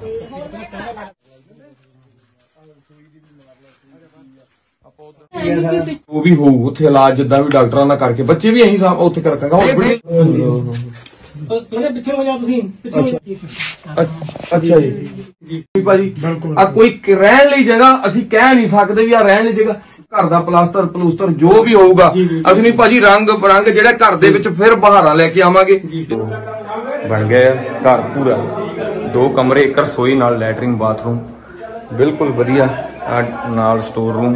ਉਹ ਵੀ ਹੋਊ ਉੱਥੇ ਇਲਾਜ ਜਿੱਦਾਂ ਵੀ ਡਾਕਟਰਾਂ ਨਾਲ ਕਰਕੇ ਬੱਚੇ ਵੀ ਅਸੀਂ ਉੱਥੇ ਰੱਖਾਂਗਾ। ਪਿੱਛੇ ਹੋ ਜਾ ਤੁਸੀਂ। ਅੱਛਾ ਜੀ ਭਾਜੀ, ਆ ਕੋਈ ਰਹਿਣ ਲਈ ਜਗ੍ਹਾ ਅਸੀਂ ਕਹਿ ਨਹੀਂ ਸਕਦੇ ਵੀ ਆ ਰਹਿਣ ਲਈ ਜਗ੍ਹਾ, ਘਰ ਦਾ ਪਲਾਸਟਰ ਪਲੂਸਟਰ ਜੋ ਵੀ ਹੋਊਗਾ ਅਸੀਂ ਨਹੀਂ ਭਾਜੀ ਰੰਗ ਬਰੰਗ ਜਿਹੜਾ ਘਰ ਦੇ ਵਿੱਚ ਫਿਰ ਬਹਾਰਾਂ ਲੈ ਕੇ ਆਵਾਂਗੇ। ਬਣ ਗਿਆ ਘਰ ਪੂਰਾ, 2 ਕਮਰੇ, 1 ਰਸੋਈ ਨਾਲ ਲੈਟਰਿੰਗ ਬਾਥਰੂਮ, ਬਿਲਕੁਲ ਵਧੀਆ, ਨਾਲ ਸਟੋਰ ਰੂਮ।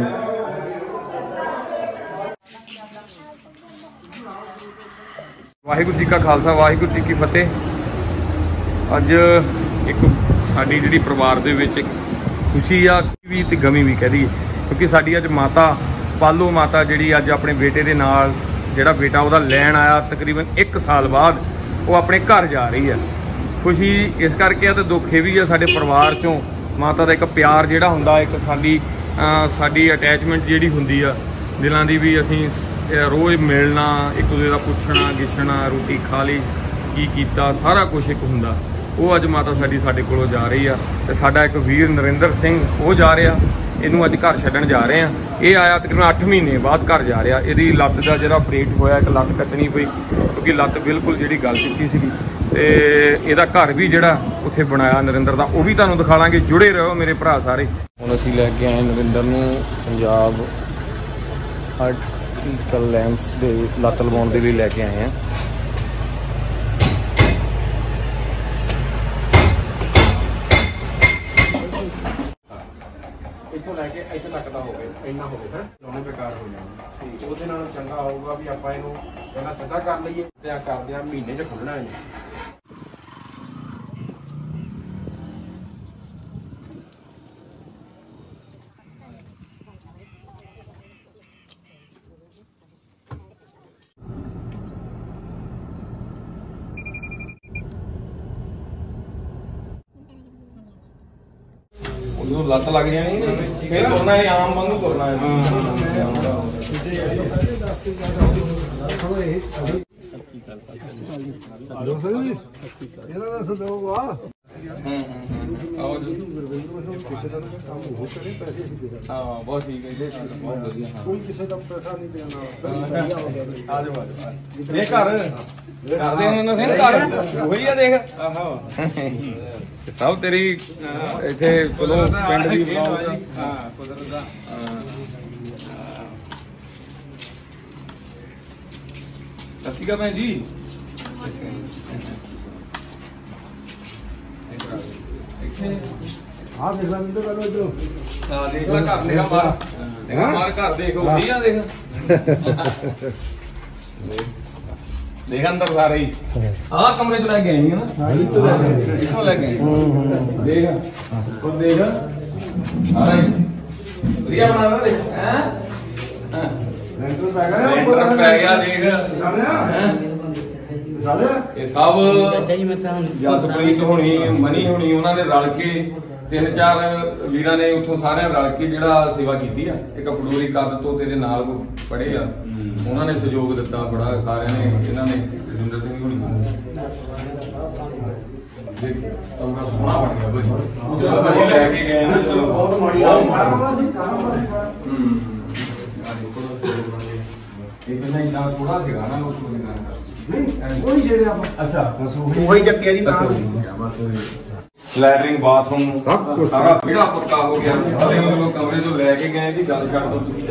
ਵਾਹਿਗੁਰੂ ਜੀ ਕਾ ਖਾਲਸਾ, ਵਾਹਿਗੁਰੂ ਜੀ ਕੀ ਫਤਿਹ। ਅੱਜ ਇੱਕ ਸਾਡੀ ਜਿਹੜੀ ਪਰਿਵਾਰ ਦੇ ਵਿੱਚ ਖੁਸ਼ੀ ਆ ਵੀ ਤੇ ਗਮੀ ਵੀ ਕਹਿ ਦਈਏ, ਕਿਉਂਕਿ ਸਾਡੀ ਅੱਜ ਮਾਤਾ ਪਾਲੋ ਮਾਤਾ ਜਿਹੜੀ ਅੱਜ ਆਪਣੇ ਬੇਟੇ ਦੇ ਨਾਲ, ਜਿਹੜਾ ਬੇਟਾ ਉਹਦਾ ਲੈਣ ਆਇਆ ਤਕਰੀਬਨ 1 ਸਾਲ ਬਾਅਦ, ਉਹ ਆਪਣੇ ਘਰ ਜਾ ਰਹੀ ਆ। ਖੁਸ਼ੀ ਇਸ ਕਰਕੇ ਆ ਤੇ ਦੁੱਖ ਇਹ ਵੀ ਆ, ਸਾਡੇ ਪਰਿਵਾਰ ਚੋਂ ਮਾਤਾ ਦਾ ਇੱਕ ਪਿਆਰ ਜਿਹੜਾ ਹੁੰਦਾ, ਇੱਕ ਸਾਡੀ ਅਟੈਚਮੈਂਟ ਜਿਹੜੀ ਹੁੰਦੀ ਆ ਦਿਲਾਂ ਦੀ, ਵੀ ਅਸੀਂ ਰੋਜ਼ ਮਿਲਣਾ, ਇੱਕ ਦੂਜੇ ਦਾ ਪੁੱਛਣਾ ਗਿੱਛਣਾ, ਰੋਟੀ ਖਾ ਲਈ, ਕੀ ਕੀਤਾ, ਸਾਰਾ ਕੁਝ ਇੱਕ ਹੁੰਦਾ। ਉਹ ਅੱਜ ਮਾਤਾ ਸਾਡੀ ਸਾਡੇ ਕੋਲੋਂ ਜਾ ਰਹੀ ਆ ਤੇ ਸਾਡਾ ਇੱਕ ਵੀਰ ਨਰਿੰਦਰ ਸਿੰਘ ਉਹ ਜਾ ਰਿਹਾ, ਇਹਨੂੰ ਅੱਜ ਘਰ ਛੱਡਣ ਜਾ ਰਹੇ ਆ। ਇਹ ਆਇਆ ਤਕਰੀਬਨ 8 ਮਹੀਨੇ ਬਾਅਦ ਘਰ ਜਾ ਰਿਹਾ। ਇਹਦੀ ਲੱਤ ਦਾ ਜਿਹੜਾ ਆਪਰੇਟ ਹੋਇਆ, ਇੱਕ ਲੱਤ ਕੱਟਣੀ ਪਈ ਕਿਉਂਕਿ ਲੱਤ ਬਿਲਕੁਲ ਜਿਹੜੀ ਗਲ ਚੁੱਕੀ ਸੀਗੀ, ਤੇ ਇਹਦਾ ਘਰ ਵੀ ਜਿਹੜਾ ਉੱਥੇ ਬਣਾਇਆ ਨਰਿੰਦਰ ਦਾ, ਉਹ ਵੀ ਤੁਹਾਨੂੰ ਦਿਖਾ ਲਾਂਗੇ। ਜੁੜੇ ਰਹੋ ਮੇਰੇ ਭਰਾ ਸਾਰੇ। ਹੁਣ ਅਸੀਂ ਲੈ ਕੇ ਆਏ ਨਰਿੰਦਰ ਨੂੰ ਪੰਜਾਬ ਆਰਟੀਕਲ ਲੈਂਪਸ ਦੇ ਲੱਤ ਲਵਾਉਣ ਦੇ ਲਈ ਲੈ ਕੇ ਆਏ ਆ। ਇੱਥੋਂ ਲੈ ਕੇ ਇੱਥੇ ਤੱਕ ਦਾ ਹੋਵੇ, ਇੰਨਾ ਹੋਵੇ ਹੈ ਦੋਨੇ ਬੇਕਾਰ ਹੋ ਜਾਣਾ। ਠੀਕ, ਉਹਦੇ ਨਾਲ ਚੰਗਾ ਹੋਊਗਾ ਵੀ ਆਪਾਂ ਇਹਨੂੰ ਪਹਿਲਾਂ ਸਿੱਧਾ ਕਰ ਲਈਏ ਤੇ ਆ ਕਰਦੇ ਆ ਮਹੀਨੇ 'ਚ ਖੁੱਲਣਾ ਇਹਨੂੰ। ਉਹਨੂੰ ਲੱਤ ਲੱਗ ਜਾਣੀ ਫਿਰ ਤੁਰਨਾ ਹੈ, ਆਮ ਵਾਂਗੂ ਤੁਰਨਾ ਹੈ। ਹਾਂ ਬਹੁਤ ਠੀਕ ਹੈ ਜੀ, ਬਹੁਤ ਵਧੀਆ। ਕੋਈ ਕਿਸੇ ਦਾ ਪੈਸਾ ਨਹੀਂ ਦੇਣਾ। ਆ ਜਾਓ ਇਹ ਘਰ ਕਰਦੇ ਉਹਨਾਂ ਸਿੰਘ ਘਰ ਉਹੀ ਆ, ਦੇਖ ਸਭ ਤੇਰੀ ਇੱਥੇ ਕੋਲੋਂ ਪਿੰਡ ਦੀ ਕੁਦਰਤ ਦਾ। ਸਤਿ ਸ਼੍ਰੀ ਅਕਾਲ ਭੈਣ ਜੀ। ਆ ਦੇਖ ਲੈ ਮਿੰਦੋ ਪਹਿਲਾਂ ਇਧਰੋਂ। ਹਾਂ ਦੇਖ ਲੈ ਘਰ ਮੇਰਾ ਮਾਰ, ਦੇਖ ਮਾਰ ਘਰ ਦੇਖ ਉਹੀ ਆ, ਦੇਖ ਦੇਖ ਅੰਦਰ ਸਾਰੇ ਹੀ ਆਹ ਕਮਰੇ 'ਚ ਲੈ ਕੇ ਆਈ ਹੈ ਨਾ, ਇੱਥੋਂ ਲੈ ਕੇ ਦੇਖ ਉਹ ਦੇਖ ਸਾਰੇ ਵਧੀਆ ਬਣਾ ਦੇ। ਹੈ ਲੈਂਟਰ ਪੈ ਗਿਆ ਦੇਖ ਇਹ ਸਭ ਜਸਪ੍ਰੀਤ ਹੋਣੀ, ਮਨੀ ਹੋਣੀ, ਉਹਨਾਂ ਨੇ ਰਲ ਕੇ 3-4 ਵੀਰਾਂ ਨੇ ਉੱਥੋਂ ਸਾਰਿਆਂ ਰਲ ਕੇ ਜਿਹੜਾ ਸੇਵਾ ਕੀਤੀ ਆ। ਇੱਕ ਪਟੋਰੀ ਕੱਦ ਤੋਂ ਤੇਰੇ ਨਾਲ ਪੜੇ ਆ, ਉਹਨਾਂ ਨੇ ਸਹਿਯੋਗ ਦਿੱਤਾ ਬੜਾ ਸਾਰਿਆਂ ਨੇ। ਇਹਨਾਂ ਨੇ ਰਜਿੰਦਰ ਸਿੰਘ ਹੋਣੀ ਸੋਹਣਾ ਬਣ ਗਿਆ ਭਾਜੀ, ਜਦੋਂ ਭਾਜੀ ਲੈ ਕੇ ਗਏ ਨਾ ਇਹ ਕਹਿੰਦਾ ਇੰਨਾ ਥੋੜਾ ਸੀਗਾ ਨਾ ਲੋਕ ਕੋਈ ਜਿਹੜੇ ਆਪਾਂ। ਅੱਛਾ ਬਸ ਉਹੀ ਚੱਕਿਆ ਜੀ। ਲੈਟਰਿੰਗ ਬਾਥਰੂਮ ਸਾਰਾ ਵਿਹੜਾ ਪੱਕਾ ਹੋ ਗਿਆ। ਲੋਕ ਕਮਰੇ ਤੋਂ ਲੈ ਕੇ ਗਏ ਜੀ, ਗੱਲ ਕਰ ਦੋ ਤੁਸੀਂ।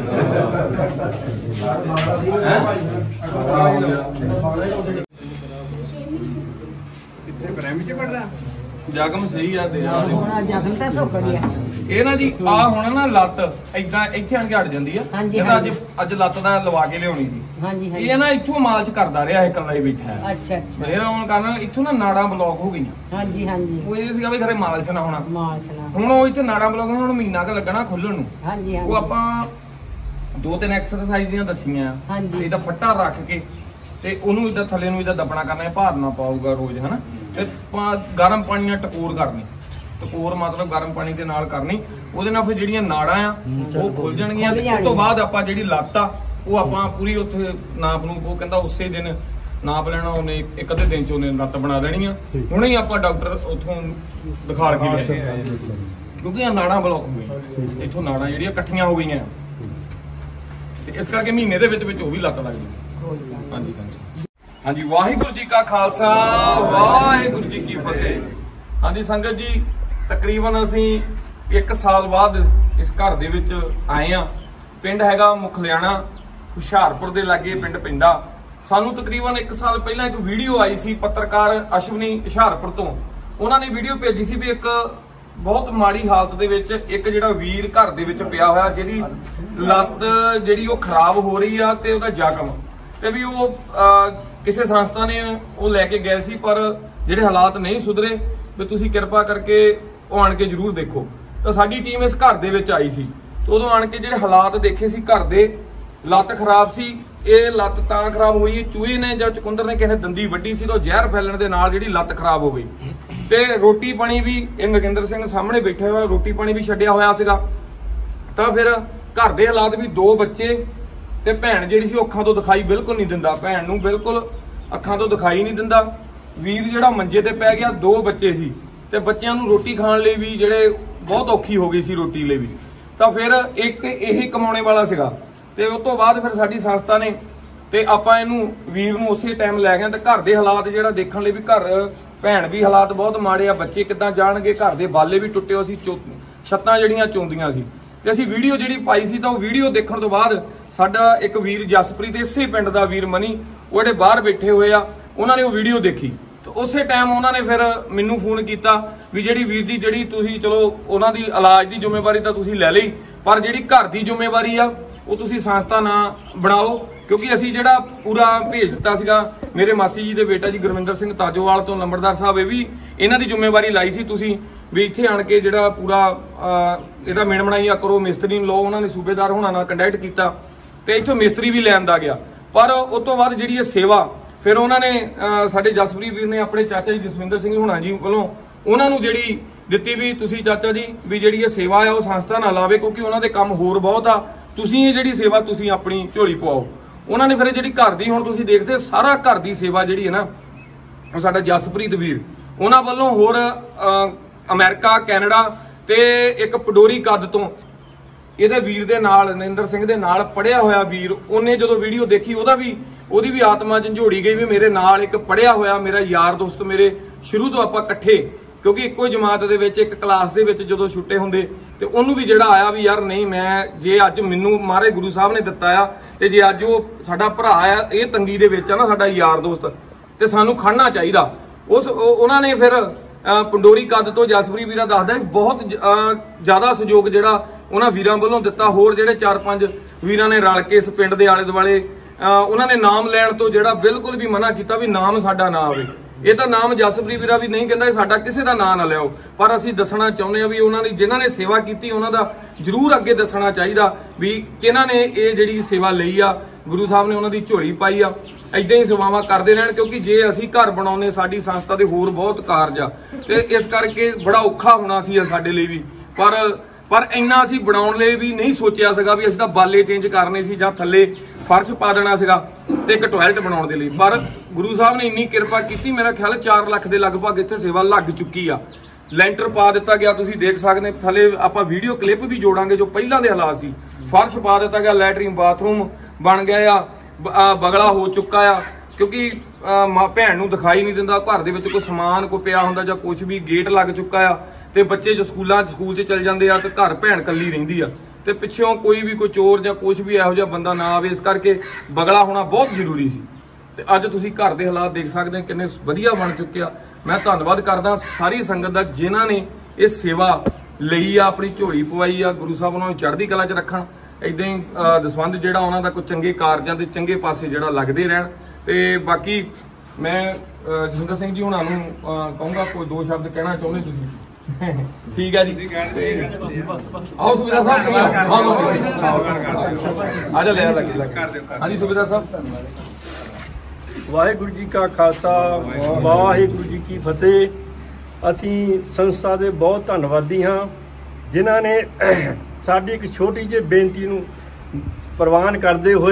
ਕਿੱਥੇ ਪ੍ਰਾਇਮਰੀ 'ਚ ਪੜਦਾ ਜਗਮ ਸਹੀ ਆ ਤੇ ਜਗਮ ਤਾਂ ਸੁੱਕ ਗਿਆ। ਇਹ ਨਾ ਜੀ ਆ ਹੁਣ ਨਾ ਲੱਤ ਏਦਾਂ ਇੱਥੇ ਆਣ ਕੇ ਅੜ ਜਾਂਦੀ ਆ। ਅੱਜ ਲੱਤ ਦਾ ਲਵਾ ਕੇ ਲਿਆਉਣੀ ਸੀ। ਹਾਂਜੀ ਹਾਂਜੀ। ਇਹ ਨਾ ਇੱਥੋਂ ਮਾਲਚ ਕਰਦਾ ਰਿਹਾ, ਇਹ ਇਕੱਲਾ ਹੀ ਬੈਠਾ ਹੈ। ਅੱਛਾ ਅੱਛਾ। ਫਿਰ ਹੁਣ ਕਰਨਾ ਇੱਥੋਂ ਨਾ ਨਾੜਾਂ ਬਲੌਕ ਹੋ ਗਈਆਂ। ਹਾਂਜੀ ਹਾਂਜੀ। ਉਹ ਇਹ ਸੀਗਾ ਵੀ ਖਰੇ ਮਾਲਚ ਨਾ ਹੋਣਾ। ਮਾਲਚ ਨਾ ਹੁਣ ਉਹ ਇੱਥੇ ਨਾੜਾਂ ਬਲੌਕ ਹੁਣ ਮਹੀਨਾ ਕ ਲੱਗਣਾ ਖੁੱਲਣ ਨੂੰ। ਹਾਂਜੀ ਹਾਂਜੀ। ਉਹ ਆਪਾਂ 2-3 ਐਕਸਰਸਾਈਜ਼ ਦੀਆਂ ਦੱਸੀਆਂ। ਹਾਂਜੀ। ਇਹਦਾ ਫੱਟਾ ਰੱਖ ਕੇ ਤੇ ਉਹਨੂੰ ਇਦਾਂ ਥੱਲੇ ਨੂੰ ਇਦਾਂ ਦੱਬਣਾ ਕਰਨਾ, ਭਾਰ ਨਾ ਪਾਊਗਾ ਰੋਜ਼, ਹਨਾ। ਤੇ ਗਰਮ ਪਾਣੀ ਨਾਲ ਟਕੋਰ ਕਰਨੀ। ਟਕੋਰ ਮਤਲਬ ਗਰਮ ਪਾਣੀ ਦੇ ਨਾਲ ਕਰਨੀ, ਉਹਦੇ ਨਾਲ ਫਿਰ ਜਿਹੜੀਆਂ ਨਾੜਾਂ ਆ ਉਹ ਖੁੱਲ ਜਾਣਗੀਆਂ। ਤੇ ਉਸ ਤੋਂ ਬਾਅਦ ਆਪਾਂ ਜਿਹੜੀ ਲੱਤ ਆ ਉਹ ਆਪਾਂ ਪੂਰੀ ਉੱਥੇ ਨਾਪ ਨੂੰ, ਉਹ ਕਹਿੰਦਾ ਉਸੇ ਦਿਨ ਨਾਪ ਲੈਣਾ, ਉਹਨੇ ਇੱਕ ਅੱਧੇ ਦਿਨ 'ਚ ਉਹਨੇ ਲੱਤ ਬਣਾ ਲੈਣੀ ਆ। ਹੁਣੇ ਹੀ ਆਪਾਂ ਡਾਕਟਰ ਉੱਥੋਂ ਦਿਖਾੜ ਕੇ ਲਿਆਏ, ਕਿਉਂਕਿ ਆ ਨਾੜਾਂ ਬਲੌਕ ਹੋ ਗਈਆਂ, ਇੱਥੋਂ ਨਾੜਾਂ ਜਿਹੜੀਆਂ ਇਕੱਠੀਆਂ ਹੋ ਗਈਆਂ, ਤੇ ਇਸ ਕਰਕੇ ਮਹੀਨੇ ਦੇ ਵਿੱਚ ਉਹ ਵੀ ਲੱਤ ਲੱਗ ਗਈ। ਹਾਂਜੀ ਹਾਂਜੀ, ਵਾਹਿਗੁਰੂ ਜੀ ਕਾ ਖਾਲਸਾ, ਵਾਹਿਗੁਰੂ ਜੀ ਕੀ ਫਤਿਹ। ਹਾਂਜੀ ਸੰਗਤ ਜੀ, ਤਕਰੀਬਨ ਅਸੀਂ 1 ਸਾਲ ਬਾਅਦ ਇਸ ਘਰ ਦੇ ਵਿੱਚ ਆਏ ਆ। ਪਿੰਡ ਹੈਗਾ ਮੁਖਲਿਆਣਾ, ਹੁਸ਼ਿਆਰਪੁਰ ਦੇ ਲਾਗੇ ਪਿੰਡ ਪੈਂਦਾ। ਸਾਨੂੰ ਤਕਰੀਬਨ 1 ਸਾਲ ਪਹਿਲਾਂ ਇੱਕ ਵੀਡੀਓ ਆਈ ਸੀ, ਪੱਤਰਕਾਰ ਅਸ਼ਵਨੀ ਹੁਸ਼ਿਆਰਪੁਰ ਤੋਂ, ਉਹਨਾਂ ਨੇ ਵੀਡੀਓ ਭੇਜੀ ਸੀ ਵੀ ਇੱਕ ਬਹੁਤ ਮਾੜੀ ਹਾਲਤ ਦੇ ਵਿੱਚ ਇੱਕ ਜਿਹੜਾ ਵੀਰ ਘਰ ਦੇ ਵਿੱਚ ਪਿਆ ਹੋਇਆ, ਜਿਹਦੀ ਲੱਤ ਜਿਹੜੀ ਉਹ ਖਰਾਬ ਹੋ ਰਹੀ ਆ ਤੇ ਉਹਦਾ ਜ਼ਖਮ, ਤੇ ਵੀ ਉਹ ਕਿਸੇ ਸੰਸਥਾ ਨੇ ਉਹ ਲੈ ਕੇ ਗਏ ਸੀ, ਪਰ ਜਿਹੜੇ ਹਾਲਾਤ ਨਹੀਂ ਸੁਧਰੇ, ਵੀ ਤੁਸੀਂ ਕਿਰਪਾ ਕਰਕੇ ਉਹ ਆਣ ਕੇ ਜ਼ਰੂਰ ਦੇਖੋ। ਤਾਂ ਸਾਡੀ ਟੀਮ ਇਸ ਘਰ ਦੇ ਵਿੱਚ ਆਈ ਸੀ, ਤੇ ਉਦੋਂ ਆਣ ਕੇ ਜਿਹੜੇ ਹਾਲਾਤ ਦੇਖੇ ਸੀ ਘਰ ਦੇ, ਲੱਤ ਖਰਾਬ ਸੀ। ਇਹ ਲੱਤ ਤਾਂ ਖਰਾਬ ਹੋਈ, ਚੂਹੇ ਨੇ ਜਾਂ ਚੁਕੰਦਰ ਨੇ ਕਿਸੇ ਨੇ ਦੰਦੀ ਵੱਢੀ ਸੀ, ਤਾਂ ਜ਼ਹਿਰ ਫੈਲਣ ਦੇ ਨਾਲ ਜਿਹੜੀ ਲੱਤ ਖਰਾਬ ਹੋ ਗਈ। ਤੇ ਰੋਟੀ ਪਾਣੀ ਵੀ ਇਹ ਨਰਿੰਦਰ ਸਿੰਘ ਸਾਹਮਣੇ ਬੈਠੇ ਹੋਇਆ, ਰੋਟੀ ਪਾਣੀ ਵੀ ਛੱਡਿਆ ਹੋਇਆ ਸੀਗਾ। ਤਾਂ ਫਿਰ ਘਰ ਦੇ ਹਾਲਾਤ ਵੀ 2 ਬੱਚੇ ਤੇ ਭੈਣ ਜਿਹੜੀ ਸੀ ਅੱਖਾਂ ਤੋਂ ਦਿਖਾਈ ਬਿਲਕੁਲ ਨਹੀਂ ਦਿੰਦਾ, ਭੈਣ ਨੂੰ ਬਿਲਕੁਲ ਅੱਖਾਂ ਤੋਂ ਦਿਖਾਈ ਨਹੀਂ ਦਿੰਦਾ। ਵੀਰ ਜਿਹੜਾ ਮੰਜੇ ਤੇ ਪੈ ਗਿਆ, 2 ਬੱਚੇ ਸੀ ਤੇ ਬੱਚਿਆਂ ਨੂੰ ਰੋਟੀ ਖਾਣ ਲਈ ਵੀ ਜਿਹੜੇ ਬਹੁਤ ਔਖੀ ਹੋ ਗਈ ਸੀ ਰੋਟੀ ਲਈ ਵੀ। ਤਾਂ ਫਿਰ ਇੱਕ ਇਹੀ ਕਮਾਉਣੇ ਵਾਲਾ ਸੀਗਾ, ਤੇ ਉਸ ਤੋਂ ਬਾਅਦ ਫਿਰ ਸਾਡੀ ਸੰਸਥਾ ਨੇ ਤੇ ਆਪਾਂ ਇਹਨੂੰ ਵੀਰ ਨੂੰ ਉਸੇ ਟਾਈਮ ਲੈ ਗਏ। ਤੇ ਘਰ ਦੇ ਹਾਲਾਤ ਜਿਹੜਾ ਦੇਖਣ ਲਈ ਵੀ ਘਰ ਭੈਣ ਵੀ ਹਾਲਾਤ ਬਹੁਤ ਮਾੜੇ ਆ, ਬੱਚੇ ਕਿੱਦਾਂ ਜਾਣਗੇ, ਘਰ ਦੇ ਬਾਲੇ ਵੀ ਟੁੱਟੇ ਹੋ ਸੀ, ਛੱਤਾਂ ਜਿਹੜੀਆਂ ਚੋਂਦੀਆਂ ਸੀ। ਤੇ ਅਸੀਂ ਵੀਡੀਓ ਜਿਹੜੀ ਪਾਈ ਸੀ, ਤਾਂ ਉਹ ਵੀਡੀਓ ਦੇਖਣ ਤੋਂ ਬਾਅਦ ਸਾਡਾ ਇੱਕ ਵੀਰ ਜਸਪ੍ਰੀਤ, ਇਸੇ ਪਿੰਡ ਦਾ ਵੀਰ ਮਨੀ, ਉਹ ਜਿਹੜੇ ਬਾਹਰ ਬੈਠੇ ਹੋਏ ਆ, ਉਹਨਾਂ ਨੇ ਉਹ ਵੀਡੀਓ ਦੇਖੀ। ਤੇ ਉਸੇ ਟਾਈਮ ਉਹਨਾਂ ਨੇ ਫਿਰ ਮੈਨੂੰ ਫੋਨ ਕੀਤਾ ਵੀ ਜਿਹੜੀ ਵੀਰ ਦੀ ਜਿਹੜੀ ਤੁਸੀਂ ਚਲੋ ਉਹਨਾਂ ਦੀ ਇਲਾਜ ਦੀ ਜ਼ਿੰਮੇਵਾਰੀ ਤਾਂ ਤੁਸੀਂ ਲੈ ਲਈ, ਪਰ ਜਿਹੜੀ ਘਰ ਦੀ ਜ਼ਿੰਮੇਵਾਰੀ ਆ ਉਹ ਤੁਸੀਂ ਸੰਸਥਾ ਨਾ ਬਣਾਓ, ਕਿਉਂਕਿ ਅਸੀਂ ਜਿਹੜਾ ਪੂਰਾ ਭੇਜ ਦਿੱਤਾ ਸੀਗਾ ਮੇਰੇ ਮਾਸੀ ਜੀ ਦੇ ਬੇਟਾ ਜੀ ਗੁਰਵਿੰਦਰ ਸਿੰਘ ਤਾਜੋਵਾਲ ਤੋਂ, ਨੰਬਰਦਾਰ ਸਾਹਿਬ, ਇਹ ਵੀ ਇਹਨਾਂ ਦੀ ਜ਼ਿੰਮੇਵਾਰੀ ਲਾਈ ਸੀ ਤੁਸੀਂ ਵੀ ਇੱਥੇ ਆਣ ਕੇ ਜਿਹੜਾ ਪੂਰਾ ਇਹਦਾ ਮੇਨ ਬਣਾਈਆ ਕਰੋ, ਮਿਸਤਰੀ ਨੂੰ ਲਓ। ਉਹਨਾਂ ਨੇ ਸੂਬੇਦਾਰ ਹੋਣਾ ਨਾਲ ਕੰਟੈਕਟ ਕੀਤਾ ਤੇ ਇੱਥੋਂ ਮਿਸਤਰੀ ਵੀ ਲੈਣ ਦਾ ਗਿਆ। ਪਰ ਉਸ ਤੋਂ ਬਾਅਦ ਜਿਹੜੀ ਇਹ ਸੇਵਾ ਫਿਰ ਉਹਨਾਂ ਨੇ ਸਾਡੇ ਜਸਪ੍ਰੀਤ ਵੀਰ ਨੇ ਆਪਣੇ ਚਾਚਾ ਜੀ ਜਸਵਿੰਦਰ ਸਿੰਘ ਹੋਣਾ ਜੀ ਵੱਲੋਂ ਉਹਨਾਂ ਨੂੰ ਜਿਹੜੀ ਦਿੱਤੀ ਵੀ ਤੁਸੀਂ ਚਾਚਾ ਜੀ ਵੀ ਜਿਹੜੀ ਇਹ ਸੇਵਾ ਆ ਉਹ ਸੰਸਥਾ ਨਾਲ ਲਾਵੇ, ਕਿਉਂਕਿ ਉਹਨਾਂ ਦੇ ਕੰਮ ਹੋਰ ਬਹੁਤ ਆ, ਤੁਸੀਂ ਇਹ ਜਿਹੜੀ ਸੇਵਾ ਤੁਸੀਂ ਆਪਣੀ ਝੋਲੀ ਪਵਾਓ। ਉਹਨਾਂ ਨੇ ਫਿਰ ਜਿਹੜੀ ਘਰ ਦੀ, ਹੁਣ ਤੁਸੀਂ ਦੇਖਦੇ ਸਾਰਾ ਘਰ ਦੀ ਸੇਵਾ ਜਿਹੜੀ ਹੈ ਨਾ, ਉਹ ਸਾਡਾ ਜਸਪ੍ਰੀਤ ਵੀਰ ਉਹਨਾਂ ਵੱਲੋਂ, ਹੋਰ ਅਮਰੀਕਾ, ਕੈਨੇਡਾ ਤੇ ਇੱਕ ਪਡੋਰੀ ਕੱਦ ਤੋਂ ਇਹਦੇ ਵੀਰ ਦੇ ਨਾਲ, ਨਰਿੰਦਰ ਸਿੰਘ ਦੇ ਨਾਲ ਪੜਿਆ ਹੋਇਆ ਵੀਰ, ਉਹਨੇ ਜਦੋਂ ਵੀਡੀਓ ਦੇਖੀ ਉਹਦੀ ਵੀ ਆਤਮਾ ਝੰਜੋੜੀ ਗਈ ਵੀ ਮੇਰੇ ਨਾਲ ਇੱਕ ਪੜਿਆ ਹੋਇਆ ਮੇਰਾ ਯਾਰ ਦੋਸਤ, ਮੇਰੇ ਸ਼ੁਰੂ ਤੋਂ ਆਪਾਂ ਇਕੱਠੇ, ਕਿਉਂਕਿ ਇੱਕੋ ਜਮਾਤ ਦੇ ਵਿੱਚ ਇੱਕ ਕਲਾਸ ਦੇ ਵਿੱਚ ਜਦੋਂ ਛੁੱਟੇ ਹੁੰਦੇ, ਤੇ ਉਹਨੂੰ ਵੀ ਜਿਹੜਾ ਆਇਆ ਵੀ ਯਾਰ ਨਹੀਂ, ਮੈਂ ਜੇ ਅੱਜ ਮੈਨੂੰ ਮਹਾਰਾਜ ਗੁਰੂ ਸਾਹਿਬ ਨੇ ਦਿੱਤਾ ਆ, ਤੇ ਜੇ ਅੱਜ ਉਹ ਸਾਡਾ ਭਰਾ ਆ ਇਹ ਤੰਗੀ ਦੇ ਵਿੱਚ ਆ ਨਾ, ਸਾਡਾ ਯਾਰ ਦੋਸਤ, ਤੇ ਸਾਨੂੰ ਖੜਨਾ ਚਾਹੀਦਾ। ਉਹਨਾਂ ਨੇ ਫਿਰ ਪੰਡੋਰੀ ਕੱਦ ਤੋਂ ਜਸਪ੍ਰੀਤ ਵੀਰਾ ਦੱਸਦਾ ਬਹੁਤ ਜ਼ਿਆਦਾ ਸਹਿਯੋਗ ਜਿਹੜਾ ਉਹਨਾਂ ਵੀਰਾਂ ਵੱਲੋਂ ਦਿੱਤਾ। ਹੋਰ ਜਿਹੜੇ 4-5 ਵੀਰਾਂ ਨੇ ਰਲ ਕੇ ਇਸ ਪਿੰਡ ਦੇ ਆਲੇ ਦੁਆਲੇ ਉਹਨਾਂ ਨੇ ਨਾਮ ਲੈਣ ਤੋਂ ਜਿਹੜਾ ਬਿਲਕੁਲ ਵੀ ਮਨਾ ਕੀਤਾ ਵੀ ਨਾਮ ਸਾਡਾ ਨਾ ਆਵੇ। ਇਹ ਤਾਂ ਨਾਮ ਜਸਪ੍ਰੀਤ ਵੀਰਾ ਵੀ ਨਹੀਂ ਕਹਿੰਦਾ ਸਾਡਾ ਕਿਸੇ ਦਾ ਨਾਂ ਨਾ ਲਿਆਓ, ਪਰ ਅਸੀਂ ਦੱਸਣਾ ਚਾਹੁੰਦੇ ਆ ਵੀ ਉਹਨਾਂ ਨੇ ਜਿਨ੍ਹਾਂ ਨੇ ਸੇਵਾ ਕੀਤੀ ਉਹਨਾਂ ਦਾ ਜ਼ਰੂਰ ਅੱਗੇ ਦੱਸਣਾ ਚਾਹੀਦਾ ਵੀ ਕਿਹਨਾਂ ਨੇ ਇਹ ਜਿਹੜੀ ਸੇਵਾ ਲਈ ਆ, ਗੁਰੂ ਸਾਹਿਬ ਨੇ ਉਹਨਾਂ ਦੀ ਝੋਲੀ ਪਾਈ ਆ। ਇਦਾਂ ਹੀ ਸੇਵਾਵਾਂ ਕਰਦੇ ਰਹਿਣ, ਕਿਉਂਕਿ ਜੇ ਅਸੀਂ ਘਰ ਬਣਾਉਨੇ, ਸਾਡੀ ਸੰਸਥਾ ਦੇ ਹੋਰ ਬਹੁਤ ਕਾਰਜ ਆ, ਤੇ ਇਸ ਕਰਕੇ ਬੜਾ ਔਖਾ ਹੋਣਾ ਸੀ ਸਾਡੇ ਲਈ ਵੀ। ਪਰ ਇੰਨਾ ਅਸੀਂ ਬਣਾਉਣ ਲਈ ਵੀ ਨਹੀਂ ਸੋਚਿਆ ਸੀਗਾ ਵੀ ਅਸੀਂ ਤਾਂ ਬਾਲੇ ਚੇਂਜ ਕਰਨੇ ਸੀ ਜਾਂ ਥੱਲੇ ਫਰਸ਼ ਪਾ ਦੇਣਾ ਸੀਗਾ ਤੇ ਇੱਕ ਟਾਇਲਟ ਬਣਾਉਣ ਦੇ ਲਈ। ਪਰ ਗੁਰੂ ਸਾਹਿਬ ਨੇ ਇੰਨੀ ਕਿਰਪਾ ਕੀਤੀ, ਮੇਰਾ ਖਿਆਲ 4 ਲੱਖ ਦੇ ਲਗਭਗ ਇੱਥੇ ਸੇਵਾ ਲੱਗ ਚੁੱਕੀ ਆ। ਲੈਂਟਰ ਪਾ ਦਿੱਤਾ ਗਿਆ, ਤੁਸੀਂ ਦੇਖ ਸਕਦੇ, ਥੱਲੇ ਆਪਾਂ ਵੀਡੀਓ ਕਲਿੱਪ ਵੀ ਜੋੜਾਂਗੇ ਜੋ ਪਹਿਲਾਂ ਦੇ ਹਾਲਾਤ ਸੀ। ਫਰਸ਼ ਪਾ ਦਿੱਤਾ ਗਿਆ, ਲੈਟਰਿੰਗ ਬਾਥਰੂਮ ਬਣ ਗਿਆ ਆ, ਬਗਲਾ ਹੋ ਚੁੱਕਾ ਆ, ਕਿਉਂਕਿ ਭੈਣ ਨੂੰ ਦਿਖਾਈ ਨਹੀਂ ਦਿੰਦਾ, ਘਰ ਦੇ ਵਿੱਚ ਕੋਈ ਸਮਾਨ ਕੋਈ ਪਿਆ ਹੁੰਦਾ ਜਾਂ ਕੁਝ ਵੀ, ਗੇਟ ਲੱਗ ਚੁੱਕਾ ਆ, ਤੇ ਬੱਚੇ ਜੋ ਸਕੂਲ 'ਚ ਚਲ ਜਾਂਦੇ ਆ, ਤੇ ਘਰ ਭੈਣ ਕੱਲੀ ਰਹਿੰਦੀ ਆ, ਤੇ ਪਿੱਛੋਂ ਕੋਈ ਵੀ ਕੋਈ ਚੋਰ ਜਾਂ ਕੁਝ ਵੀ ਇਹੋ ਜਿਹਾ ਬੰਦਾ ਨਾ ਆਵੇ, ਇਸ ਕਰਕੇ ਬਗਲਾ ਹੋਣਾ ਬਹੁਤ ਜ਼ਰੂਰੀ ਸੀ। ਤੇ ਅੱਜ ਤੁਸੀਂ ਘਰ ਦੇ ਹਾਲਾਤ ਦੇਖ ਸਕਦੇ ਹੋ ਕਿੰਨੇ ਵਧੀਆ ਬਣ ਚੁੱਕੇ ਆ। ਮੈਂ ਧੰਨਵਾਦ ਕਰਦਾ ਸਾਰੀ ਸੰਗਤ ਦਾ ਜਿਨ੍ਹਾਂ ਨੇ ਇਹ ਸੇਵਾ ਲਈ ਆ, ਆਪਣੀ ਝੋਲੀ ਪਵਾਈ ਆ। ਗੁਰੂ ਸਾਹਿਬ ਉਹਨਾਂ ਨੂੰ ਚੜ੍ਹਦੀ ਕਲਾ 'ਚ ਰੱਖਣ, ਇਦਾਂ ਹੀ ਦਸਵੰਧ ਜਿਹੜਾ ਉਹਨਾਂ ਦਾ ਕੋਈ ਚੰਗੇ ਕਾਰਜਾਂ ਦੇ ਚੰਗੇ ਪਾਸੇ ਜਿਹੜਾ ਲੱਗਦੇ ਰਹਿਣ। ਤੇ ਬਾਕੀ ਮੈਂ ਜਸਵਿੰਦਰ ਸਿੰਘ ਜੀ ਹੁਣਾਂ ਨੂੰ ਕਹੂੰਗਾ ਕੋਈ 2 ਸ਼ਬਦ ਕਹਿਣਾ ਚਾਹੁੰਦੇ ਤੁਸੀਂ? ਠੀਕ ਹੈ ਜੀ, ਆਓ ਸੁਬੇਦਾਰ ਸਾਹਿਬ, ਆ ਜਾ ਲੈ ਲੱਗੇ। ਹਾਂਜੀ ਸੁਬੇਦਾਰ ਸਾਹਿਬ। ਵਾਹਿਗੁਰੂ ਜੀ ਕਾ ਖਾਲਸਾ, ਵਾਹਿਗੁਰੂ ਜੀ ਕੀ ਫਤਿਹ। ਅਸੀਂ ਸੰਸਥਾ ਦੇ ਬਹੁਤ ਧੰਨਵਾਦੀ ਹਾਂ ਜਿਨ੍ਹਾਂ ਨੇ ਸਾਡੀ ਇੱਕ ਛੋਟੀ ਜਿਹੀ ਬੇਨਤੀ ਨੂੰ ਪ੍ਰਵਾਨ ਕਰਦੇ ਹੋਏ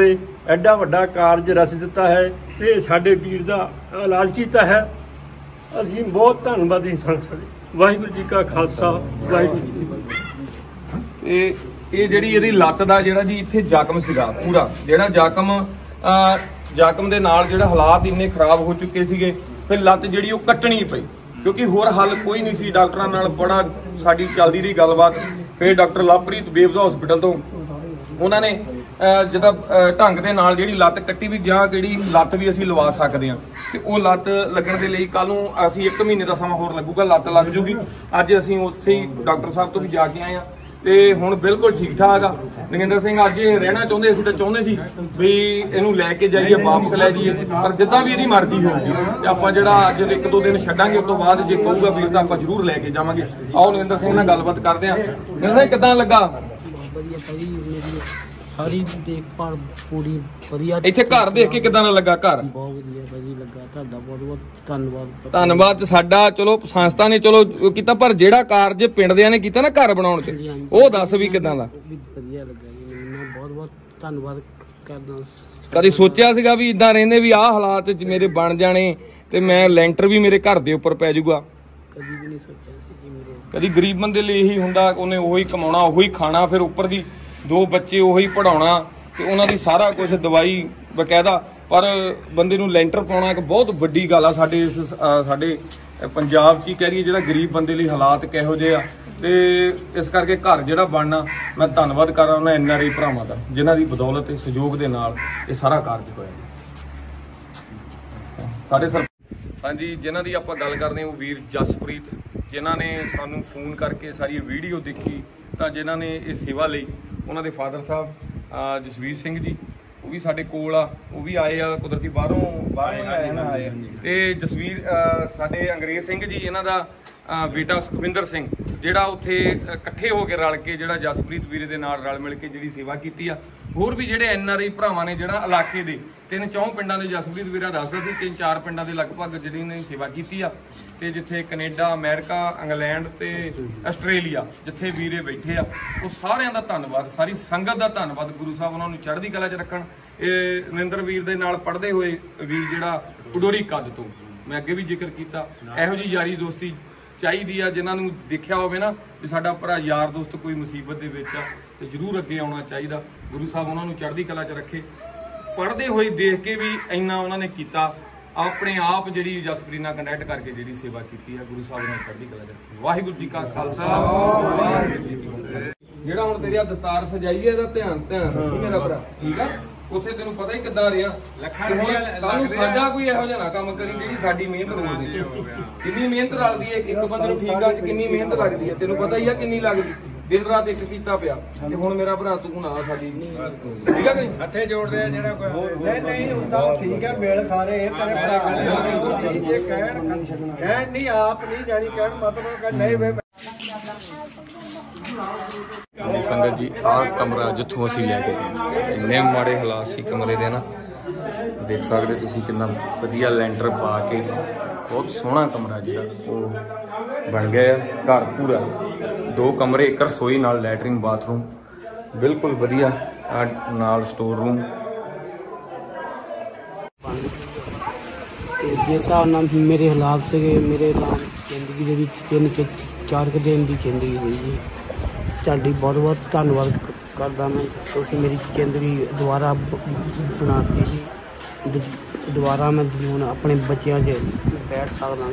ਐਡਾ ਵੱਡਾ ਕਾਰਜ ਰਚ ਦਿੱਤਾ ਹੈ ਤੇ ਸਾਡੇ ਵੀਰ ਦਾ ਇਲਾਜ ਕੀਤਾ ਹੈ। ਅਸੀਂ ਬਹੁਤ ਧੰਨਵਾਦੀ ਸੰਸਥਾ ਦੇ। ਵਾਹਿਗੁਰੂ ਜੀ ਕਾ ਖਾਲਸਾ, ਵਾਹਿਗੁਰੂ ਜੀ ਕੀ ਫਤਿਹ। ਇਹ ਜਿਹੜੀ ਇਹਦੀ ਲੱਤ ਦਾ ਜਿਹੜਾ ਜੀ ਇੱਥੇ ਜ਼ਖਮ ਸੀਗਾ ਪੂਰਾ, ਜਿਹੜਾ ਜ਼ਖਮ ਦੇ ਨਾਲ ਜਿਹੜਾ ਹਾਲਾਤ ਇੰਨੇ ਖਰਾਬ ਹੋ ਚੁੱਕੇ ਸੀਗੇ, ਫਿਰ ਲੱਤ ਜਿਹੜੀ ਉਹ ਕੱਟਣੀ ਪਈ ਕਿਉਂਕਿ ਹੋਰ ਹੱਲ ਕੋਈ ਨਹੀਂ ਸੀ। ਡਾਕਟਰਾਂ ਨਾਲ ਬੜਾ ਸਾਡੀ ਚੱਲਦੀ ਰਹੀ ਗੱਲਬਾਤ। ਫਿਰ ਡਾਕਟਰ ਲਵਪ੍ਰੀਤ ਬੇਬਸ ਹਸਪੀਟਲ ਤੋਂ ਉਹਨਾਂ ਨੇ ਜਿੱਦਾਂ ਢੰਗ ਦੇ ਨਾਲ ਜਿਹੜੀ ਲੱਤ ਕੱਟੀ ਵੀ ਜਾਂ ਕਿਹੜੀ ਲੱਤ ਵੀ ਅਸੀਂ ਲਵਾ ਸਕਦੇ ਹਾਂ, ਤੇ ਉਹ ਲੱਤ ਲੱਗਣ ਦੇ ਲਈ ਕੱਲ ਨੂੰ ਅਸੀਂ 1 ਮਹੀਨੇ ਦਾ ਸਮਾਂ ਹੋਰ ਲੱਗੂਗਾ, ਲੱਤ ਲੱਗ ਜੂਗੀ। ਅੱਜ ਅਸੀਂ ਉੱਥੇ ਹੀ ਡਾਕਟਰ ਸਾਹਿਬ ਤੋਂ ਵੀ ਜਾ ਕੇ ਆਏ ਆ ਤੇ ਹੁਣ ਬਿਲਕੁਲ ਠੀਕ ਠਾਕ ਆ। ਨਗਿੰਦਰ ਸਿੰਘ ਅੱਜ ਇਹ ਰਹਿਣਾ ਚਾਹੁੰਦੇ, ਅਸੀਂ ਤਾਂ ਚਾਹੁੰਦੇ ਸੀ ਵੀ ਇਹਨੂੰ ਲੈ ਕੇ ਜਾਈਏ, ਵਾਪਸ ਲੈ ਜਾਈਏ, ਪਰ ਜਿੱਦਾਂ ਵੀ ਇਹਦੀ ਮਰਜ਼ੀ ਹੋਊਗੀ ਤੇ ਆਪਾਂ ਜਿਹੜਾ ਅੱਜ 1-2 ਦਿਨ ਛੱਡਾਂਗੇ, ਉਸ ਤੋਂ ਬਾਅਦ ਜੇ ਕਹੂਗਾ ਵੀਰ ਤਾਂ ਆਪਾਂ ਜ਼ਰੂਰ ਲੈ ਕੇ ਜਾਵਾਂਗੇ। ਆਓ ਨਗਿੰਦਰ ਸਿੰਘ ਨਾਲ ਗੱਲਬਾਤ ਕਰਦੇ ਆ। ਨਗਿੰਦਰ ਸਿੰਘ ਕਿੱਦਾਂ ਲੱਗਾ? ਵਧੀਆ ਭਾਜੀ, ਮੇਰੀ ਸਾਰੀ ਦੇਖਭਾਲ ਪੂਰੀ ਵਧੀਆ। ਇੱਥੇ ਘਰ ਦੇਖ ਕੇ ਕਿੱਦਾਂ ਦਾ ਲੱਗਾ? ਘਰ ਬਹੁਤ ਵਧੀਆ ਭਾਜੀ ਲੱਗਾ। ਤੁਹਾਡਾ ਬਹੁਤ ਬਹੁਤ ਧੰਨਵਾਦ। ਧੰਨਵਾਦ। ਸਾਡਾ ਚਲੋ ਸੰਸਥਾ ਨੇ ਚਲੋ ਕੀਤਾ, ਪਰ ਜਿਹੜਾ ਕਾਰਜ ਪਿੰਡ ਦਿਆਂ ਨੇ ਕੀਤਾ ਨਾ ਘਰ ਬਣਾਉਣ ਤੇ, ਉਹ ਦੱਸ ਵੀ ਕਿੱਦਾਂ ਦਾ? ਵੀ ਵਧੀਆ ਲੱਗਾ ਜੀ ਮੈਨੂੰ। ਮੈਂ ਬਹੁਤ ਬਹੁਤ ਧੰਨਵਾਦ ਕਰਦਾ। ਕਦੀ ਸੋਚਿਆ ਸੀਗਾ ਵੀ ਇਦਾਂ ਰਹਿੰਦੇ ਵੀ ਆਹ ਹਾਲਾਤ ਚ ਮੇਰੇ ਬਣ ਜਾਣੇ ਤੇ ਮੈਂ ਲੈਂਟਰ ਵੀ ਮੇਰੇ ਘਰ ਦੇ ਉੱਪਰ ਪੈ ਜਾਊਗਾ? ਕਦੀ ਵੀ ਨਹੀਂ ਸੋਚਿਆ ਸੀ ਜੀ ਮੇਰੇ। ਕਦੀ ਗਰੀਬ ਬੰਦੇ ਲਈ ਇਹੀ ਹੁੰਦਾ, ਉਹਨੇ ਉਹੀ ਕਮਾਉਣਾ, ਉਹੀ ਖਾਣਾ, ਫਿਰ ਉੱਪਰ ਦੀ 2 ਬੱਚੇ ਉਹੀ ਪੜਾਉਣਾ ਤੇ ਉਹਨਾਂ ਦੀ ਸਾਰਾ ਕੁਝ ਦਵਾਈ ਬਕਾਇਦਾ। ਪਰ ਬੰਦੇ ਨੂੰ ਲੈਂਟਰ ਪਾਉਣਾ ਇੱਕ ਬਹੁਤ ਵੱਡੀ ਗੱਲ ਆ ਸਾਡੇ ਸਾਡੇ ਪੰਜਾਬ 'ਚ ਹੀ ਕਹਿ ਰਹੀਏ, ਜਿਹੜਾ ਗਰੀਬ ਬੰਦੇ ਲਈ ਹਾਲਾਤ ਕਿਹੋ ਜਿਹੇ ਆ। ਤੇ ਇਸ ਕਰਕੇ ਘਰ ਜਿਹੜਾ ਬਣਨਾ, ਮੈਂ ਧੰਨਵਾਦ ਕਰ ਰਿਹਾ ਉਹਨਾਂ NRI ਭਰਾਵਾਂ ਦਾ ਜਿਨ੍ਹਾਂ ਦੀ ਬਦੌਲਤ ਤੇ ਸਹਿਯੋਗ ਦੇ ਨਾਲ ਇਹ ਸਾਰਾ ਕਾਰਜ ਹੋਇਆ। ਸਾਡੇ ਹਾਂਜੀ, ਜਿਨ੍ਹਾਂ ਦੀ ਆਪਾਂ ਗੱਲ ਕਰਦੇ ਹਾਂ ਉਹ ਵੀਰ ਜਸਪ੍ਰੀਤ, ਜਿਨ੍ਹਾਂ ਨੇ ਸਾਨੂੰ ਫੋਨ ਕਰਕੇ ਸਾਰੀ ਵੀਡੀਓ ਦੇਖੀ, ਤਾਂ ਜਿਨ੍ਹਾਂ ਨੇ ਇਹ ਸੇਵਾ ਲਈ ਉਹਨਾਂ ਦੇ ਫਾਦਰ ਸਾਹਿਬ ਜਸਵੀਰ ਸਿੰਘ ਜੀ, ਉਹ ਵੀ ਸਾਡੇ ਕੋਲ ਆ, ਉਹ ਵੀ ਆਏ ਆ ਕੁਦਰਤੀ ਬਾਹਰੋਂ ਆਏ। ਤੇ ਜਸਵੀਰ ਸਾਡੇ ਅੰਗਰੇਜ਼ ਸਿੰਘ ਜੀ, ਇਹਨਾਂ ਦਾ ਬੇਟਾ ਸੁਖਵਿੰਦਰ ਸਿੰਘ, ਜਿਹੜਾ ਉੱਥੇ ਇਕੱਠੇ ਹੋ ਕੇ ਰਲ ਕੇ ਜਿਹੜਾ ਜਸਪ੍ਰੀਤ ਵੀਰੇ ਦੇ ਨਾਲ ਰਲ ਮਿਲ ਕੇ ਜਿਹੜੀ ਸੇਵਾ ਕੀਤੀ ਆ। ਹੋਰ ਵੀ ਜਿਹੜੇ NRI ਭਰਾਵਾਂ ਨੇ ਜਿਹੜਾ ਇਲਾਕੇ ਦੇ 3-4 ਪਿੰਡਾਂ ਦੇ, ਜਸਪ੍ਰੀਤ ਵੀਰਾ ਦੱਸਦਾ ਸੀ 3-4 ਪਿੰਡਾਂ ਦੇ ਲਗਭਗ ਜਿਹੜੀ ਨੇ ਸੇਵਾ ਕੀਤੀ ਆ। ਤੇ ਜਿੱਥੇ ਕੈਨੇਡਾ, ਅਮਰੀਕਾ, ਇੰਗਲੈਂਡ ਤੇ ਆਸਟ੍ਰੇਲੀਆ ਜਿੱਥੇ ਵੀਰੇ ਬੈਠੇ ਆ, ਉਹ ਸਾਰਿਆਂ ਦਾ ਧੰਨਵਾਦ, ਸਾਰੀ ਸੰਗਤ ਦਾ ਧੰਨਵਾਦ। ਗੁਰੂ ਸਾਹਿਬ ਉਹਨਾਂ ਨੂੰ ਚੜ੍ਹਦੀ ਕਲਾ 'ਚ ਰੱਖਣ। ਇਹ ਨਰਿੰਦਰ ਵੀਰ ਦੇ ਨਾਲ ਪੜ੍ਹਦੇ ਹੋਏ ਵੀਰ ਜਿਹੜਾ ਉਡੋਰੀ ਕੱਦ ਤੋਂ, ਮੈਂ ਅੱਗੇ ਵੀ ਜ਼ਿਕਰ ਕੀਤਾ, ਇਹੋ ਜਿਹੀ ਯਾਰੀ ਦੋਸਤੀ ਚਾਹੀਦੀ ਆ। ਜਿਨ੍ਹਾਂ ਨੂੰ ਦੇਖਿਆ ਹੋਵੇ ਨਾ ਵੀ ਸਾਡਾ ਭਰਾ ਯਾਰ ਦੋਸਤ ਕੋਈ ਮੁਸੀਬਤ ਦੇ ਵਿੱਚ ਆ, ਤੇ ਜ਼ਰੂਰ ਅੱਗੇ ਆਉਣਾ ਚਾਹੀਦਾ। ਗੁਰੂ ਸਾਹਿਬ ਉਹਨਾਂ ਨੂੰ ਚੜ੍ਹਦੀ ਕਲਾ 'ਚ ਰੱਖੇ। ਪੜ੍ਹਦੇ ਹੋਏ ਦੇਖ ਕੇ ਵੀ ਇੰਨਾ ਉਹਨਾਂ ਨੇ ਕੀਤਾ, ਆਪਣੇ ਆਪ ਜਿਹੜੀ ਜਸਪ੍ਰੀਤ ਨਾਲ ਕੰਟੈਕਟ ਕਰਕੇ ਜਿਹੜੀ ਸੇਵਾ ਕੀਤੀ ਆ, ਗੁਰੂ ਸਾਹਿਬ ਨੇ ਚੜ੍ਹਦੀ ਕਲਾ 'ਚ ਰੱਖੀ। ਵਾਹਿਗੁਰੂ ਜੀ ਕਾ ਖਾਲਸਾ, ਵਾਹਿਗੁਰੂ ਜੀ ਕੀ ਫਤਿਹ। ਜਿਹੜਾ ਹੁਣ ਤੇਰੀ ਆ ਦਸਤਾਰ ਸਜਾਈ ਹੈ, ਇਹਦਾ ਧਿਆਨ ਰੱਖੀ ਮੇਰਾ ਭਰਾ, ਠੀਕ ਆ? ਉੱਥੇ ਤੈਨੂੰ ਪਤਾ ਹੀ ਕਿੱਦਾਂ ਰਿਹਾ। ਕੱਲ ਸਾਡਾ ਕੋਈ ਇਹੋ ਜਿਹਾ ਨਾ ਕੰਮ ਕਰੀ ਜਿਹੜੀ ਸਾਡੀ ਮਿਹਨਤ ਰੋਲਦੀ। ਕਿੰਨੀ ਮਿਹਨਤ ਰਲਦੀ ਹੈ ਇੱਕ ਬੰਦੇ ਨੂੰ ਠੀਕ ਆ, ਕਿੰਨੀ ਮਿਹਨਤ ਲੱਗਦੀ ਹੈ, ਤੈਨੂੰ ਪਤਾ ਹੀ ਆ ਕਿੰਨੀ ਲੱਗਦੀ। ਦਿਨ ਰਾਤ ਇੱਕ ਕੀਤਾ ਪਿਆ ਤੇ ਹੁਣ ਮੇਰਾ ਭਰਾ ਤੂੰ ਨਾ ਸਾਡੀ, ਠੀਕ ਆ? ਹੱਥੇ ਜੋੜਦੇ ਆ ਜਿਹੜਾ ਕੋਈ ਨਹੀਂ ਹੁੰਦਾ, ਠੀਕ ਹੈ ਮਿਲ ਸਾਰੇ ਇਹ ਤੇਰੇ ਬੜਾ ਕਰਦੇ ਜੇ ਕਹਿਣ ਨਹੀਂ ਆਪ ਨਹੀਂ ਜਾਣੀ, ਕਹਿਣ ਮਤਲਬ ਕਿ ਨਹੀਂ ਵੇ। ਸੰਗਤ ਜੀ, ਆਹ ਕਮਰਾ ਜਿੱਥੋਂ ਅਸੀਂ ਲੈ ਕੇ ਗਏ, ਇੰਨੇ ਮਾੜੇ ਹਾਲਾਤ ਸੀ ਕਮਰੇ ਦੇ ਨਾ, ਦੇਖ ਸਕਦੇ ਤੁਸੀਂ ਕਿੰਨਾ ਵਧੀਆ ਲੈਂਟਰ ਪਾ ਕੇ ਬਹੁਤ ਸੋਹਣਾ ਕਮਰਾ ਜਿਹੜਾ ਉਹ ਬਣ ਗਿਆ। ਘਰ ਪੂਰਾ 2 ਕਮਰੇ, 1 ਰਸੋਈ ਨਾਲ ਲੈਟਰਿੰਗ ਬਾਥਰੂਮ, ਬਿਲਕੁਲ ਵਧੀਆ, ਨਾਲ ਸਟੋਰ ਰੂਮ। ਤੇ ਜਿਸ ਹਿਸਾਬ ਨਾਲ ਮੇਰੇ ਹਾਲਾਤ ਸੀਗੇ, ਮੇਰੇ ਤਾਂ ਜ਼ਿੰਦਗੀ ਦੇ ਵਿੱਚ 3-4 ਦਿਨ ਦੀ ਜ਼ਿੰਦਗੀ ਹੋਈ ਜੀ। ਤੁਹਾਡੀ ਬਹੁਤ ਬਹੁਤ ਧੰਨਵਾਦ ਕਰਦਾ ਮੈਂ। ਤੁਸੀਂ ਮੇਰੀ ਜ਼ਿੰਦਗੀ ਦੁਬਾਰਾ ਬਣਾਤੀ ਜੀ। ਦੁਬਾਰਾ ਮੈਂ ਹੁਣ ਆਪਣੇ ਬੱਚਿਆਂ 'ਚ ਬੈਠ ਸਕਦਾ।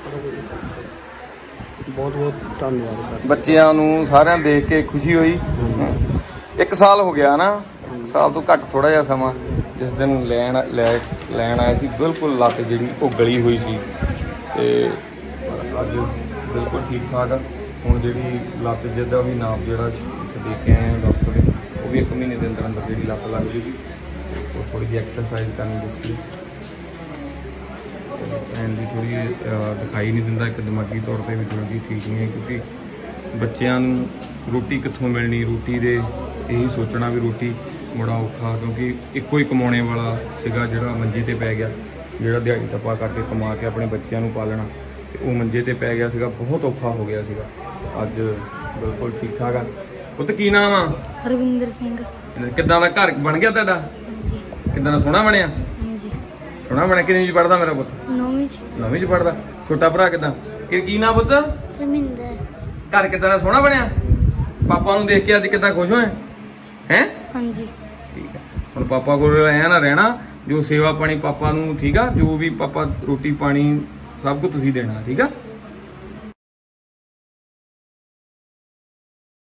ਬਹੁਤ ਬਹੁਤ ਧੰਨਵਾਦ। ਬੱਚਿਆਂ ਨੂੰ ਸਾਰਿਆਂ ਦੇਖ ਕੇ ਖੁਸ਼ੀ ਹੋਈ। 1 ਸਾਲ ਹੋ ਗਿਆ ਨਾ, 1 ਸਾਲ ਤੋਂ ਘੱਟ ਥੋੜਾ ਜਿਹਾ ਸਮਾਂ। ਜਿਸ ਦਿਨ ਲੈਣ ਆਏ ਸੀ, ਬਿਲਕੁਲ ਲੱਤ ਜਿਹੜੀ ਉਹ ਗਲੀ ਹੋਈ ਸੀ, ਤੇ ਅੱਜ ਬਿਲਕੁਲ ਠੀਕ ਠਾਕ ਆ। ਹੁਣ ਜਿਹੜੀ ਲੱਤ ਜਿਹਦਾ ਵੀ ਨਾਪ ਜਿਹੜਾ ਦੇ ਕੇ ਆਏ ਆ ਡਾਕਟਰ ਨੇ, ਉਹ ਵੀ 1 ਮਹੀਨੇ ਦੇ ਅੰਦਰ ਅੰਦਰ ਜਿਹੜੀ ਲੱਤ ਲੱਗ ਜੂਗੀ। ਉਹ ਥੋੜ੍ਹੀ ਜਿਹੀ ਐਕਸਰਸਾਈਜ਼ ਕਰਨੀ ਦੱਸੀ, ਐਂਡ ਦੀ ਥੋੜ੍ਹੀ ਦਿਖਾਈ ਨਹੀਂ ਦਿੰਦਾ, ਇੱਕ ਦਿਮਾਗੀ ਤੌਰ 'ਤੇ ਵੀ ਥੋੜ੍ਹੀ ਠੀਕ ਨਹੀਂ ਹੈ, ਕਿਉਂਕਿ ਬੱਚਿਆਂ ਨੂੰ ਰੋਟੀ ਕਿੱਥੋਂ ਮਿਲਣੀ, ਰੋਟੀ ਦੇ ਇਹੀ ਸੋਚਣਾ ਵੀ ਰੋਟੀ ਬੜਾ ਔਖਾ, ਕਿਉਂਕਿ ਇੱਕੋ ਹੀ ਕਮਾਉਣੇ ਵਾਲਾ ਸੀਗਾ ਜਿਹੜਾ ਮੰਜੇ 'ਤੇ ਪੈ ਗਿਆ, ਜਿਹੜਾ ਦਿਹਾੜੀ ਟੱਪਾ ਕਰਕੇ ਕਮਾ ਕੇ ਆਪਣੇ ਬੱਚਿਆਂ ਨੂੰ ਪਾਲਣਾ, ਤੇ ਉਹ ਮੰਜੇ 'ਤੇ ਪੈ ਗਿਆ ਸੀਗਾ, ਬਹੁਤ ਔਖਾ ਹੋ ਗਿਆ ਸੀਗਾ। ਅੱਜ ਬਿਲਕੁਲ ਠੀਕ ਠਾਕ ਆ। ਪੁੱਤ ਕੀ ਨਾਮ ਆ? ਹਰਵਿੰਦਰ ਸਿੰਘ। ਕਿੱਦਾਂ ਦਾ ਘਰ ਬਣ ਗਿਆ ਤੁਹਾਡਾ? ਕਿਦਾਂ ਸੋਹਣਾ ਬਣਿਆ? ਹਾਂਜੀ ਸੋਹਣਾ ਬਣਿਆ। ਕਿੰਨੀ ਚ ਪੜਦਾ ਮੇਰਾ ਪੁੱਤ? 9ਵੀਂ ਚ 9ਵੀਂ ਚ ਪੜਦਾ। ਛੋਟਾ ਭਰਾ ਕਿਦਾਂ? ਕੀ ਨਾਂ ਪੁੱਤ? ਧਰਮਿੰਦਰ ਘਰ ਕਿਦਾਂ ਦਾ ਸੋਹਣਾ ਬਣਿਆ? ਪਾਪਾ ਨੂੰ ਦੇਖ ਕੇ ਅੱਜ ਕਿਦਾਂ ਖੁਸ਼ ਹੋਏ ਹੈ? ਹਾਂਜੀ ਠੀਕ ਹੈ। ਹੁਣ ਪਾਪਾ ਕੋਲ ਐ ਨਾ ਰਹਿਣਾ, ਜੋ ਸੇਵਾ ਪਾਣੀ ਪਾਪਾ ਨੂੰ, ਠੀਕ ਆ, ਜੋ ਵੀ ਪਾਪਾ ਰੋਟੀ ਪਾਣੀ ਸਭ ਕੁਝ ਤੁਸੀਂ ਦੇਣਾ, ਠੀਕ ਆ।